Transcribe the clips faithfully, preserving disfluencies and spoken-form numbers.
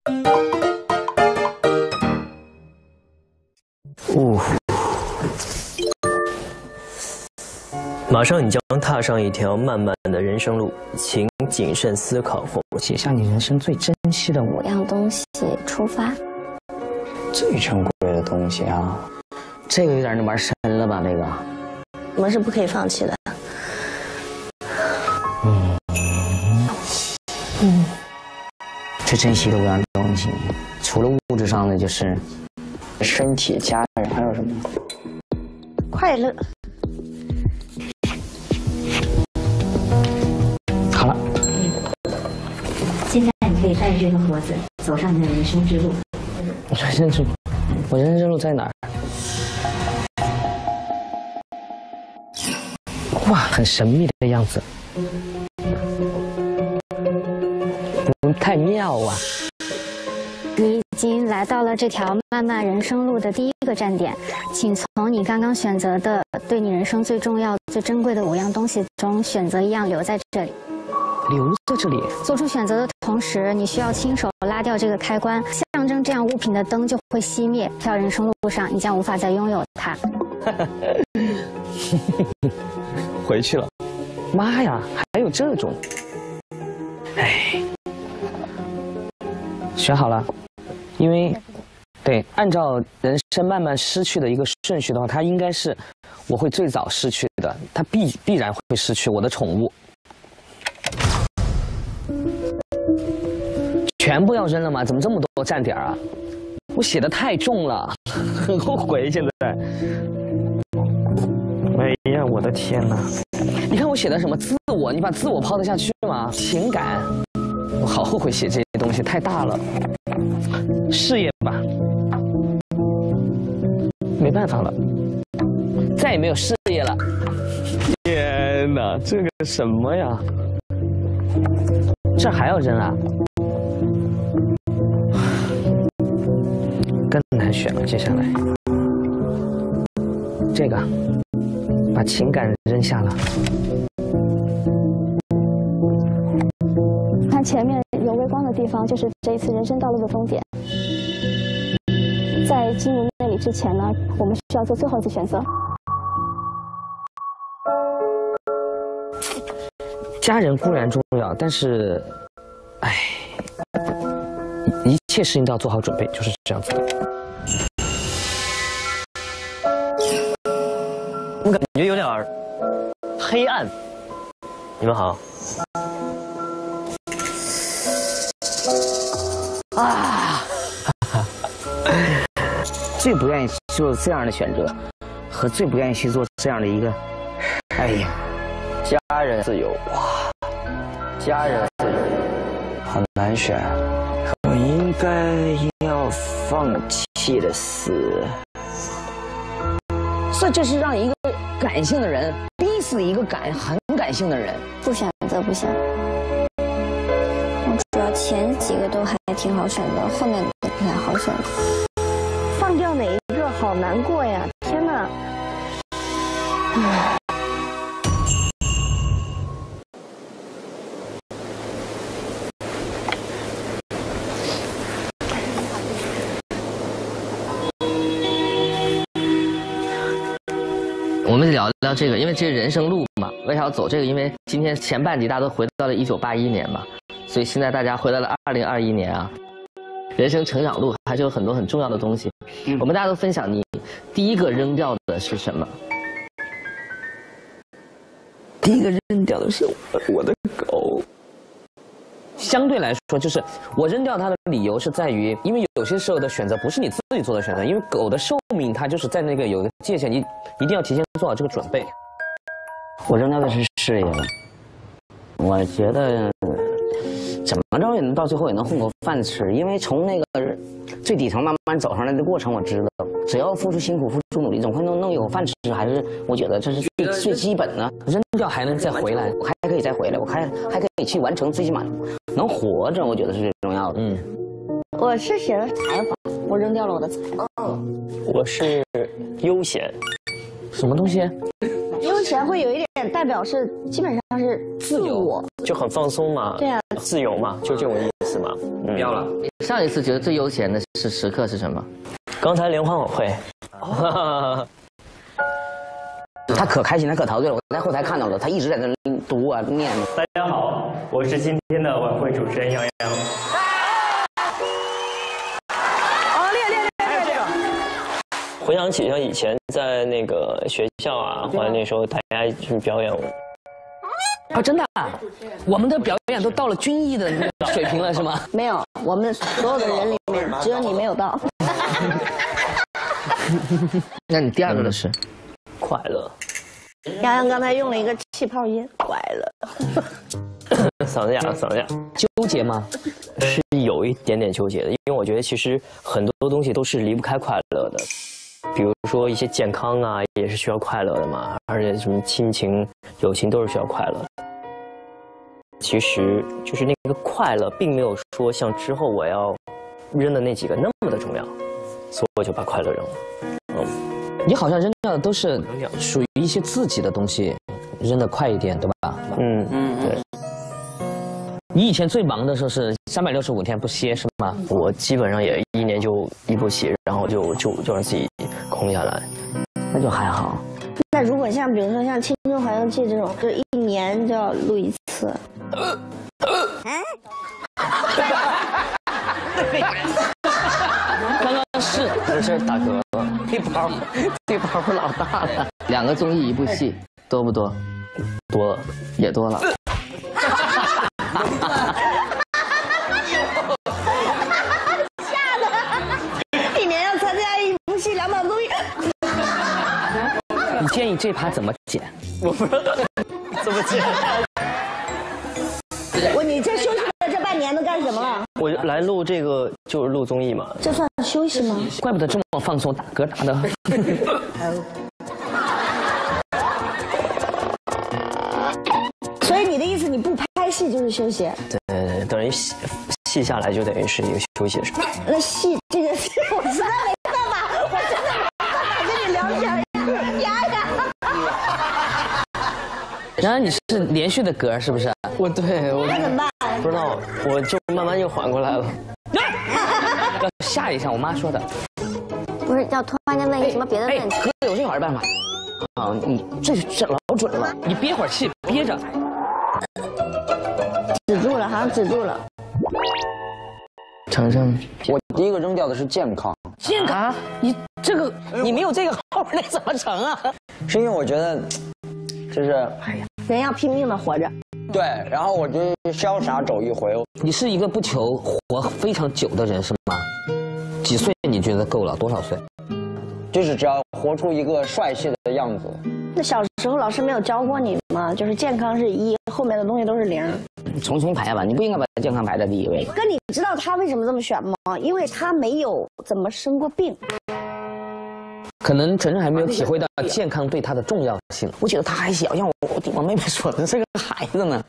呜、哦，马上你将踏上一条漫漫的人生路，请谨慎思考后写下你人生最珍惜的五样东西出发。 最珍贵的东西啊，这个有点那玩深了吧？这个， 我们是不可以放弃的。 嗯嗯，最珍惜的五样东西，除了物质上的，就是身体、家人，还有什么？ 快乐。 好了。 现在你可以带着这个盒子走上你的人生之路。 我人生之路，我人生之路在哪儿？哇，很神秘的样子，嗯，太妙啊！ 你已经来到了这条漫漫人生路的第一个站点，请从你刚刚选择的对你人生最重要、最珍贵的五样东西中选择一样留在这里。 留在这里。做出选择的同时，你需要亲手拉掉这个开关，象征这样物品的灯就会熄灭。这条人生路上，你将无法再拥有它。 回去了。妈呀，还有这种！哎，选好了，因为对，按照人生慢慢失去的一个顺序的话，它应该是我会最早失去的，它必必然会失去我的宠物。全部要扔了吗？怎么这么多站点啊？我写的太重了，很后悔现在。哎呀，我的天哪！你看我写的什么自我？你把自我抛得下去吗？情感，我好后悔写这些东西，太大了。事业吧，没办法了，再也没有事业了。天哪，这个什么呀？这还要扔啊？更难选了，接下来这个把情感扔下了。 看前面有微光的地方，就是这一次人生道路的终点。在进入那里之前呢，我们需要做最后一次选择。 家人固然重要，但是，哎，一切事情都要做好准备，就是这样子的。 我感觉有点黑暗。你们好。 啊！最不愿意做这样的选择，和最不愿意去做这样的一个，哎呀， 家人自由哇，家人自由很难选。我应该要放弃的是， 这就是让一个感性的人逼死一个感很感性的人。 不选择不行。我主要前几个都还挺好选的，后面的不太好选。 放掉哪一个好难过呀！天哪！唉。 我们聊聊这个，因为这是人生路嘛，为啥要走这个？因为今天前半集大家都回到了一九八一年嘛，所以现在大家回到了二零二一年啊。人生成长路还是有很多很重要的东西，嗯、我们大家都分享，你第一个扔掉的是什么？ 第一个扔掉的是我的狗。相对来说，就是我扔掉它的理由是在于，因为有些时候的选择不是你自己做的选择，因为狗的寿命它就是在那个有个界限，你一定要提前做好这个准备。 我扔掉的是事业，我觉得怎么着也能到最后也能混口饭吃，因为从那个最底层慢慢走上来的过程，我知道只要付出辛苦、付出努力，总会能能有饭吃，还是我觉得这是最最基本的。扔掉还能再回来，我还可以再回来，我还还可以去完成，最起码能活着，我觉得是最重要的。嗯， 我是选了采访，我扔掉了我的采访。 我是悠闲， 什么东西？ 悠闲会有一点代表是基本上是自我， 就很放松嘛。 对啊， 自由嘛，就这种意思嘛。 嗯，标了。上一次觉得最悠闲的是时刻是什么？ 刚才联欢晚会。 哦他可开心，他可陶醉了。我在后台看到了，他一直在那读啊念。 大家好，我是今天的晚会主持人杨洋。 哦，练练练练这个。 回想起像以前在那个学校啊，或者那时候大家去表演， 啊，真的、啊，我们的表演都到了军艺的水平了，是吗？ 没有，我们所有的人里面只有你没有到。 那你第二个的是？ 快乐。 洋洋刚才用了一个气泡音，快乐。 嗓子哑，嗓子哑。 纠结吗？ 是有一点点纠结的，因为我觉得其实很多东西都是离不开快乐的，比如说一些健康啊，也是需要快乐的嘛，而且什么亲情、友情都是需要快乐的。其实就是那个快乐，并没有说像之后我要扔的那几个那么的重要，所以我就把快乐扔了。嗯。 你好像扔掉的都是属于一些自己的东西，扔得快一点，对吧？ 嗯嗯，对。 你以前最忙的时候是三百六十五天不歇，是吗？ 我基本上也一年就一部戏，然后就就就让自己空下来， 那就还好。 那如果像比如说像《青春环游记》这种，就一年就要录一次。 刚刚是不是打嗝了？ 这包这包不老大了。 两个综艺一部戏，多不多？ 多了， 也多了。 吓得一年要参加一部戏两档综艺。 你建议这趴怎么剪？ 我不知道怎么剪。 我你这休息的这半年都干什么了？ 我来录这个就是录综艺嘛。 这算休息吗？ 怪不得这么放松，打嗝打的。 所以你的意思，你不拍戏就是休息？ 对，等于戏戏下来就等于是一个休息的时候。 那戏这个戏，我实在没办法，我真的没办法跟你聊天。呀呀！ 然后你是连续的嗝，是不是？ 我对我那怎么办？ 不知道，我就慢慢又缓过来了。 要吓一下，我妈说的。 不是要突然间问一个什么别的问题？ 哥有这好办法。啊，你这这老准了。 你憋会儿气，憋着。 止住了，好像止住了。 程程， 我第一个扔掉的是健康。 健康？啊、你这个你没有这个号，那怎么成啊？ 是因为我觉得，就是，哎呀， 人要拼命的活着。 对，然后我就潇洒走一回。 你是一个不求活非常久的人是吗？几岁你觉得够了？多少岁？ 就是只要活出一个帅气的样子。 那小时候老师没有教过你吗？就是健康是一，后面的东西都是零。 重新排吧，你不应该把健康排在第一位。 哥，你知道他为什么这么选吗？因为他没有怎么生过病。 可能晨晨还没有体会到健康对他的重要性。 我觉得他还小，像我我我妹妹说的是个孩子呢，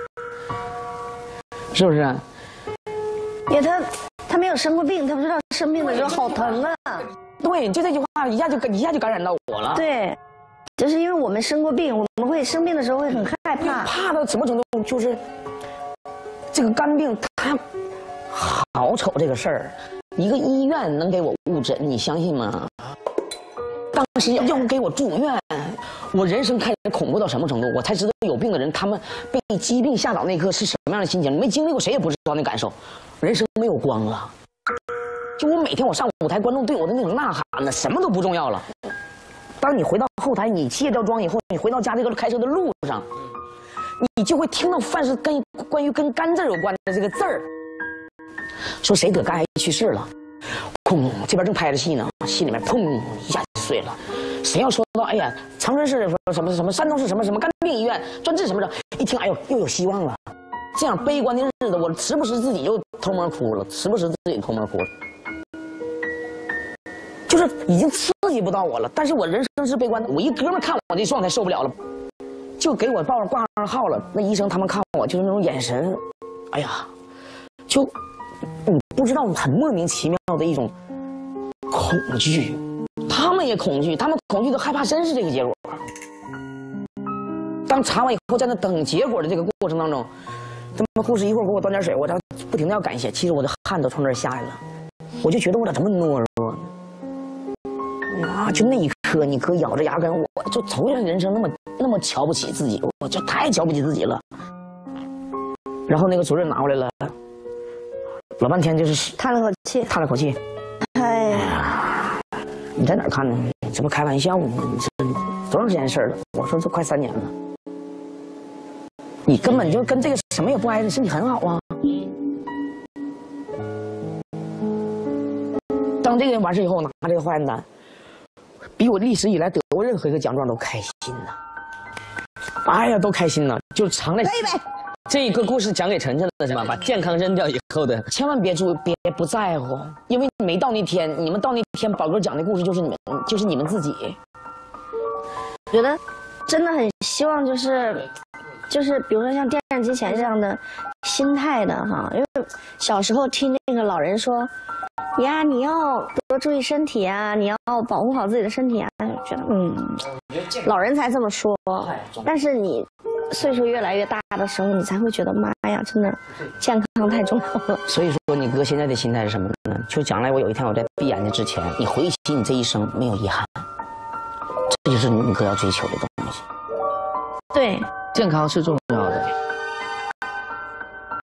是不是？ 因为他他没有生过病，他不知道生病的时候好疼啊。 对，就这句话一下就一下就感染到我了。 对，就是因为我们生过病，我们会生病的时候会很害怕， 怕到什么程度？就是这个肝病，他好丑这个事儿，一个医院能给我误诊，你相信吗？当时要给我住院，我人生开始恐怖到什么程度？我才知道有病的人，他们被疾病吓倒那一刻是什么样的心情。没经历过，谁也不知道那感受。人生没有光了。就我每天我上舞台，观众对我的那种呐喊呢，什么都不重要了。当你回到后台，你卸掉妆以后，你回到家这个开车的路上，你就会听到凡是跟关于跟肝字有关的这个字儿，说谁得肝癌去世了，砰，这边正拍着戏呢，戏里面砰一下就碎了。谁要说到哎呀，长春市什么什么，山东市什么什么肝病医院专治什么的，一听哎呦又有希望了。这样悲观的日子，我时不时自己又偷摸哭了，时不时自己偷摸哭了。就是已经刺激不到我了，但是我人生是悲观的。我一哥们看我这状态受不了了，就给我报上挂上号了。那医生他们看我就是那种眼神，哎呀，就你不知道很莫名其妙的一种恐惧，他们也恐惧，他们恐惧的害怕真是这个结果。 当查完以后，在那等结果的这个过程当中，他们护士一会儿给我端点水，我这不停的要感谢，其实我的汗都从这儿下来了，我就觉得我咋这么懦弱呢？啊，就那一刻，你哥咬着牙根，我就头一回人生那么那么瞧不起自己，我就太瞧不起自己了。然后那个主任拿过来了，老半天就是叹了口气， 叹了口气， 哎呀， 你在哪儿看呢？这不开玩笑吗？你这多长时间事儿了？我说这快三年了，你根本就跟这个什么也不挨着，身体很好啊。当这个人完事以后，拿这个化验单，比我历史以来得过任何一个奖状都开心呐！哎呀，都开心呐！就藏在。 这个故事讲给晨晨的是吧？把健康扔掉以后的， 千万别注别不在乎，因为没到那天，你们到那天，宝哥讲的故事就是你们，就是你们自己。 觉得真的很希望就是，就是比如说像电视机前这样的心态的哈，因为小时候听那个老人说，呀，你要多注意身体啊，你要保护好自己的身体啊，觉得嗯，老人才这么说，但是你岁数越来越大的时候，你才会觉得妈呀，真的健康太重要了。 所以说，你哥现在的心态是什么呢？就将来我有一天我在闭眼睛之前，你回忆起你这一生没有遗憾，这就是你哥要追求的东西。 对， 健康是重